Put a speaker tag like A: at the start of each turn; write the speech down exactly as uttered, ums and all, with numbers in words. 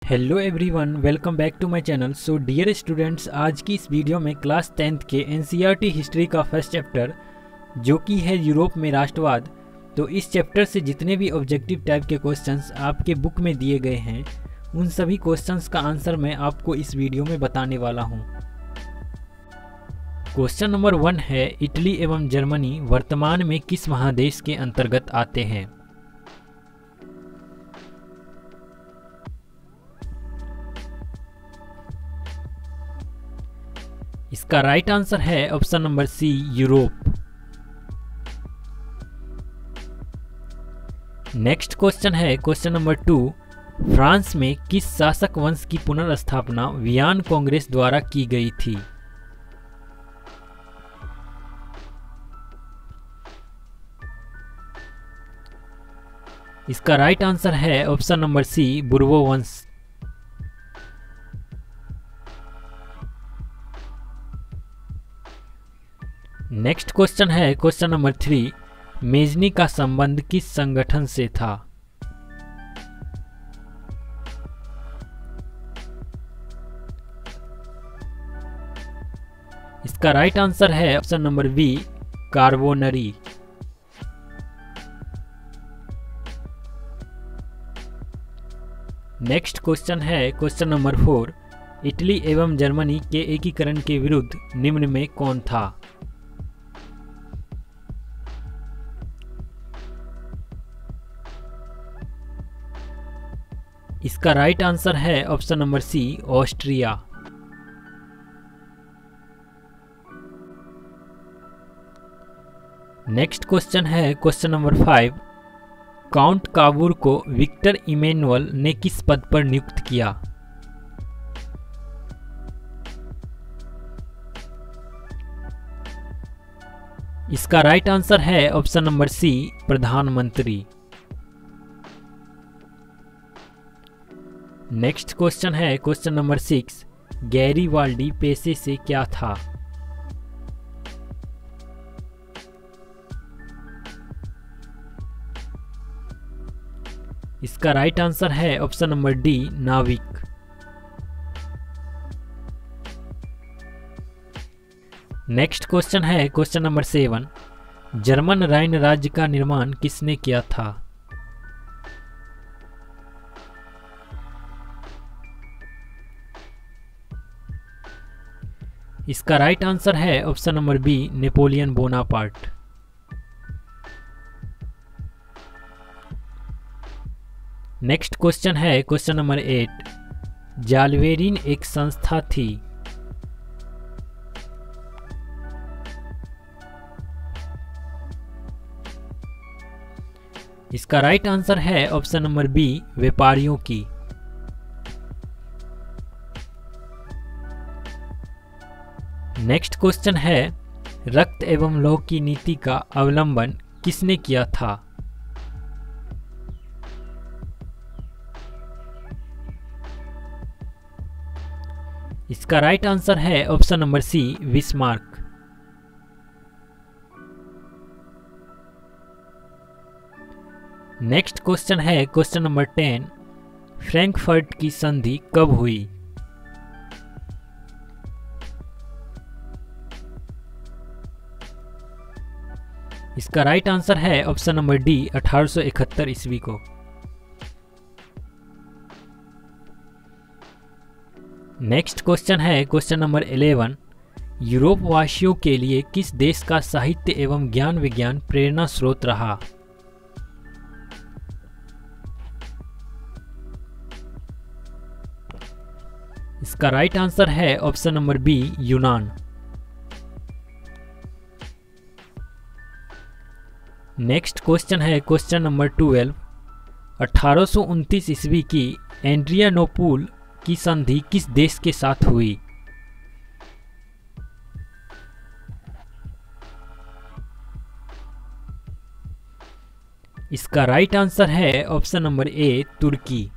A: Hello everyone, welcome back to my channel. So dear students, आज की इस video में क्लास टेंथ के एनसीईआरटी हिस्ट्री का फर्स्ट चैप्टर जो कि है यूरोप में राष्ट्रवाद, तो इस चैप्टर से जितने भी ऑब्जेक्टिव टाइप के क्वेश्चंस आपके बुक में दिए गए हैं उन सभी क्वेश्चंस का आंसर मैं आपको इस वीडियो में बताने वाला हूं। क्वेश्चन नंबर वन है, इटली एवं जर्मनी वर्तमान में किस महादेश के अंतर्गत आते हैं? इसका राइट आंसर है option number C, Europe. Next question है क्वेश्चन नंबर टू, फ्रांस में किस शासक वंश की पुनर्स्थापना वियन कांग्रेस द्वारा की गई थी? इसका राइट आंसर है ऑप्शन नंबर सी, बुर्बो वंश। नेक्स्ट क्वेश्चन है क्वेश्चन नंबर थ्री, मेजनी का संबंध किस संगठन से था? इसका राइट आंसर है option number B, Carbonari. Next question है क्वेश्चन नंबर फोर, इटली एवं जर्मनी के एकीकरण के विरुद्ध निम्न में कौन था? इसका राइट आंसर है option number C, Austria. Next question है question number five, count Cavour को विक्टर इमैनुअल ने किस पद पर नियुक्त किया? इसका राइट आंसर है ऑप्शन नंबर सी, प्रधानमंत्री। नेक्स्ट क्वेश्चन है क्वेश्चन नंबर सिक्स, गैरीवाल्डी पेशे से क्या था? इसका राइट आंसर है ऑप्शन नंबर डी, नाविक। नेक्स्ट क्वेश्चन है question number seven, German Rhine राज्य का निर्माण किसने किया था? इसका राइट आंसर है option number B, Napoleon Bonaparte. Next question है क्वेश्चन नंबर एट, जालवेरिन एक संस्था थी। इसका राइट आंसर है ऑप्शन नंबर बी, व्यापारियों की। नेक्स्ट क्वेश्चन है, रक्त एवं लौह की नीति का अवलंबन किसने किया था? इसका राइट आंसर है option number C, Bismarck. Next question है क्वेश्चन नंबर टेन, फ्रैंकफर्ट की संधि कब हुई? इसका राइट आंसर है ऑप्शन नंबर डी, अठारह सौ इकहत्तर ईस्वी को। नेक्स्ट क्वेश्चन है क्वेश्चन नंबर इलेवन, यूरोप वासियों के लिए किस देश का साहित्य एवं ज्ञान विज्ञान प्रेरणा स्रोत रहा? इसका राइट आंसर है ऑप्शन नंबर बी, यूनान। नेक्स्ट क्वेश्चन है क्वेश्चन नंबर ट्वेल्व, अठारह सौ उनतीस ईस्वी की एड्रियानोपुल की संधि किस देश के साथ हुई? इसका राइट आंसर है ऑप्शन नंबर ए, तुर्की।